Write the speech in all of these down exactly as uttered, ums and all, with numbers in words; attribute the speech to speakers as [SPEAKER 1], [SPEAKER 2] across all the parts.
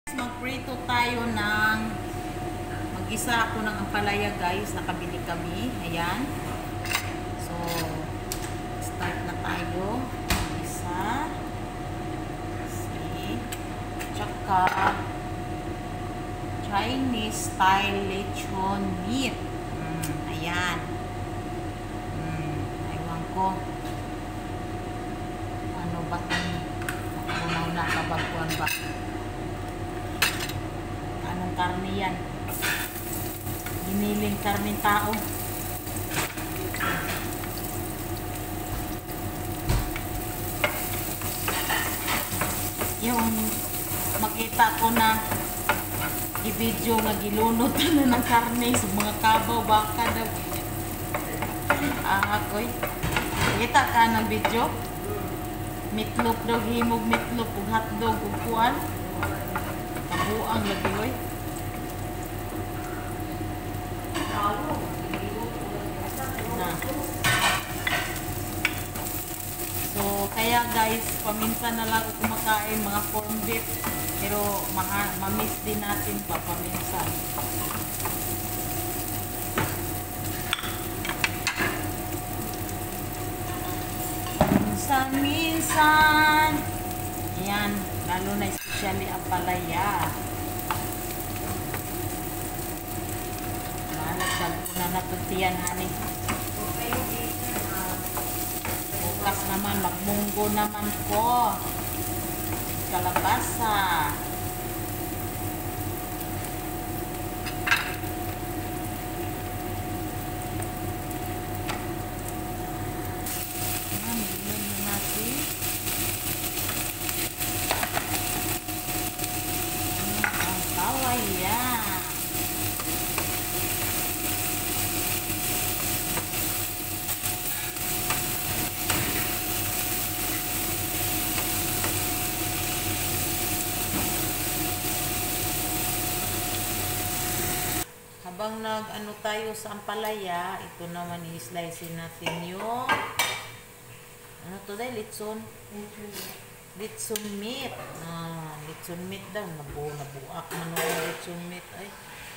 [SPEAKER 1] Magprito tayo ng mag-isa ako ng ampalaya guys. Nakabili kami. Ayan. So, start na tayo. Mag-isa. See. Tsaka Chinese style lechon meat. Mm, ayan. Mm, aywan ko. Ano ba ito? Makunaw na kabagkuhan ba? Anong karne yan? Giniling karne tao. Yung makita ko na i-video nga gilunod na ng karne sa mga kabaw baka daw. Ah, ako'y kita ka ng video? Meatloaf daw, himog meatloaf ug hotdog ug kuan. Kabuang lagi oy. Na. So kaya guys, paminsan na lang ako kumakain mga corn beef, pero ma-miss din natin pa paminsan. Minsan-minsan. Ayan, lalo na especially ang palaya. Malagdag ko na natutiyan, honey. Bukas naman, magmunggo naman ko. Kalabasa. Habang nag-ano tayo sa ampalaya, ito naman i-slice natin yung ano to dahil? Litson? Litson meat. Ah, litson meat daw. Nabu nabuak man yung litson meat. Ay.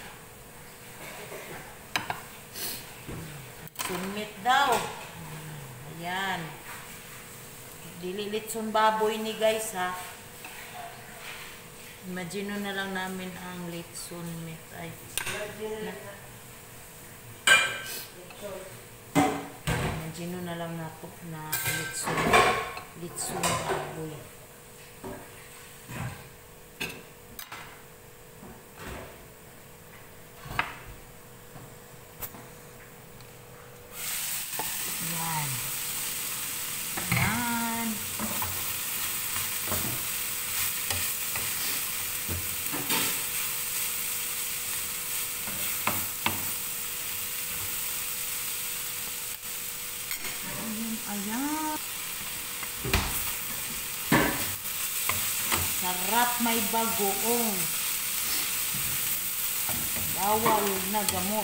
[SPEAKER 1] Litson meat daw. Ayan. Dili litson baboy ni guys ha. Imagino na lang namin ang litson meat. Ay. Imagino na lang nato na litson. Litson baboy. Yan. Yan. Ayan. Sarap, may bagoong. Bawal na gamot.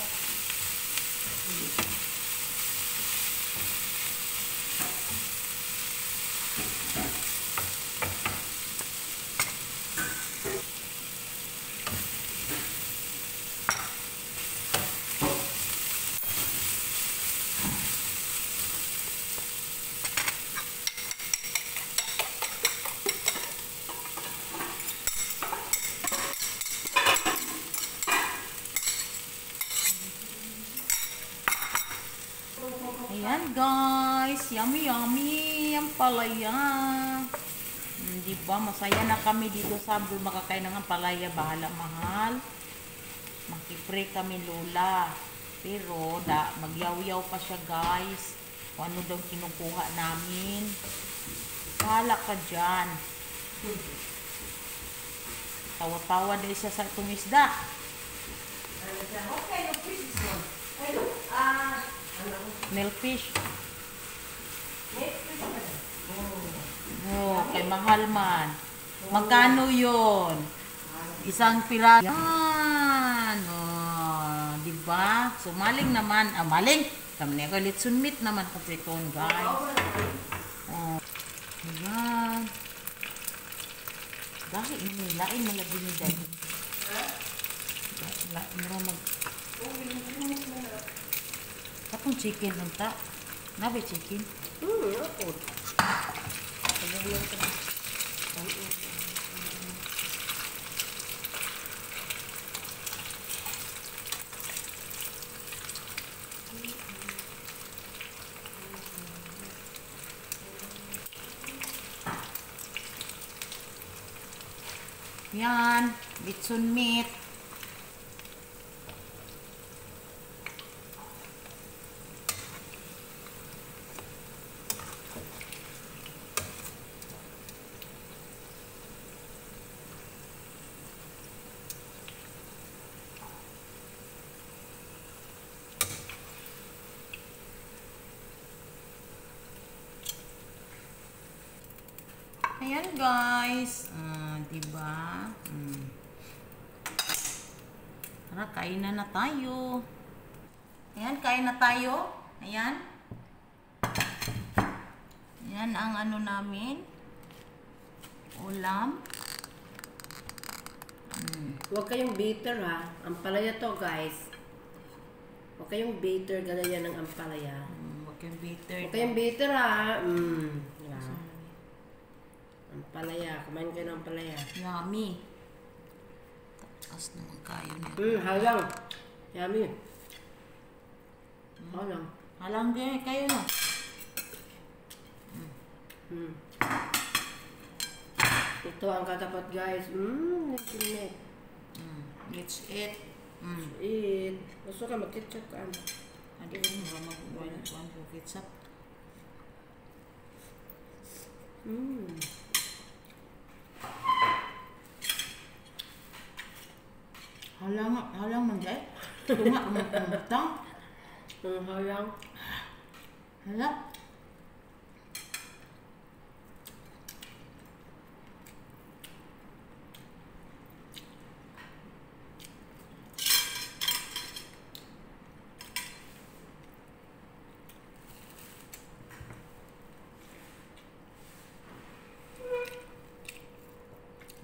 [SPEAKER 1] Ayan guys, yummy yummy ang palaya. Hmm, diba, masaya na kami dito sa Abdul makakain ng palaya. Bahala mahal. Makipre kami lola. Pero da, magyaw-yaw pa siya guys. Kung ano daw kinukuha namin. Bahala ka dyan. Tawa-tawa din siya sa itong isda. Okay, no fish is one. Ah, milkfish. Oh, kay mahal man. Magkano yon? Isang piraso. Yan. Oh, diba? So, maling naman. Ah, maling. Kami niya litson meat naman kapriton, guys. Oh, ayan. Dahil ini lain na lagi ni Daddy.
[SPEAKER 2] Ha?
[SPEAKER 1] Lain na mag...
[SPEAKER 2] Oh, binigyan mo na.
[SPEAKER 1] Katong chicken lang ta. Nabe chicken.
[SPEAKER 2] Hmm, ako. Pagawin ko na.
[SPEAKER 1] Yan, bitsun meat. Ayan guys, ah, diba? Hmm. Tara, kain na na tayo. Ayan, kain na tayo. Ayan. Ayan ang ano namin. Ulam. Hmm.
[SPEAKER 2] Huwag kayong bitter ha. Ampalaya to guys. Huwag kayong bitter gaya ng ampalaya.
[SPEAKER 1] Hmm, wag kang bitter.
[SPEAKER 2] Huwag kayong bitter ha. Mm. Yeah. Ampalaya. Kumain kayo ng ampalaya.
[SPEAKER 1] Yummy. Taas naman kayo niya.
[SPEAKER 2] Hmm, halang. Yummy. Halang.
[SPEAKER 1] Halang din kayo no?
[SPEAKER 2] Hmm. Ito ang katapat guys. Mmm, nagsinet.
[SPEAKER 1] Mm. Let's eat. Mm.
[SPEAKER 2] Eat. Gusto ka mag-ketchup ka.
[SPEAKER 1] Adi ko mo mag-one one ketchup.
[SPEAKER 2] Mmm.
[SPEAKER 1] Halang, halang man dahil. Tunga, umatang.
[SPEAKER 2] Ang halang.
[SPEAKER 1] Hala.